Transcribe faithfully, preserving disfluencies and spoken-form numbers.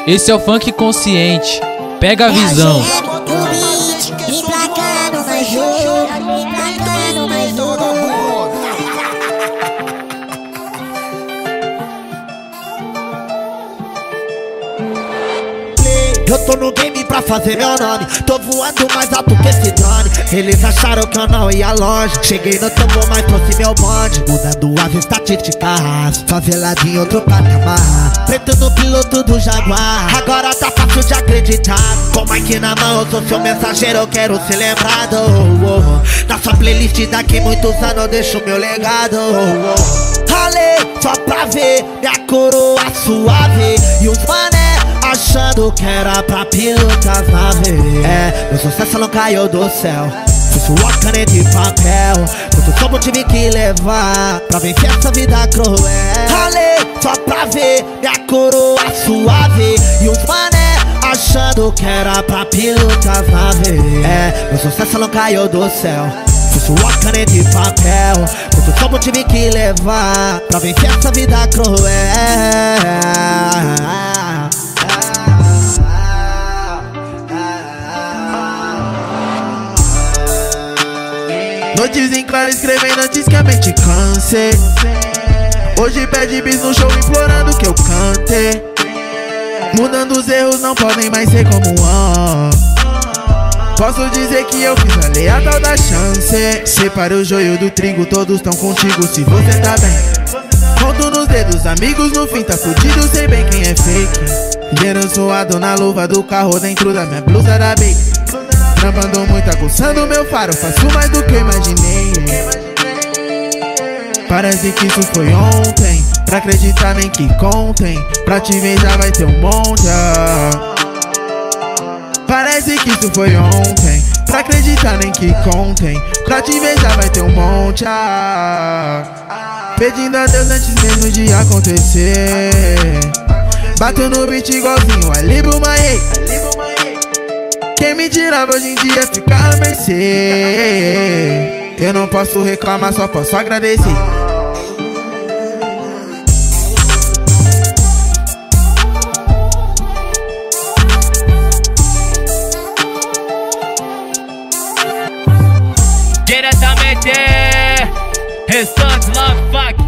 Esse é o funk consciente. Pega a visão. Eu tô no game pra fazer meu nome. Tô voando mais alto que esse drone. Eles acharam que eu não ia longe. Cheguei no topo, mas trouxe meu bonde. Mudando as estatísticas, favelado em outro patamar. Preto no piloto do Jaguar. Agora tá fácil de acreditar. Com Mike na mão, eu sou seu mensageiro. Eu quero ser lembrado. oh, oh. Na sua playlist daqui muitos anos eu deixo meu legado. oh, oh. Ralei só pra ver minha coroa suave. E os mané achando que era pra pilotar as naves. É, meu sucesso não caiu do céu. Foi suor, caneta e papel. Muito tempo tive que levar pra vencer essa vida cruel. Ralei só pra ver minha coroa suave. E os mané achando que era pra pilotar as naves. É, meu sucesso não caiu do céu. Foi suor, caneta e papel. Muito tempo tive que levar pra vencer essa vida cruel. Noites em claro escrevendo antes que a mente canse. Hoje pede bis no show implorando que eu cante. Mudando os erros não podem mais ser como antes. Posso dizer que eu fiz a lei a tal da chance. Separe o joio do trigo, todos tão contigo se você tá bem. Conto nos dedos, amigos no fim tá fudido, sei bem quem é fake. Dinheiro suado na luva do carro dentro da minha blusa da Baby. Trampando muito, aguçando meu faro, faço mais do que eu imaginei. Parece que isso foi ontem, pra acreditar nem que contem. Pra te ver já vai ter um monte. Parece que isso foi ontem, pra acreditar nem que contem. Pra te ver já vai ter um monte. Pedindo a Deus antes mesmo de acontecer. Bato no beat igualzinho Ali Bumaye. Quem me tirava hoje em dia fica a mercê. Eu não posso reclamar, só posso agradecer. Diretamente, Restante Love Fuck.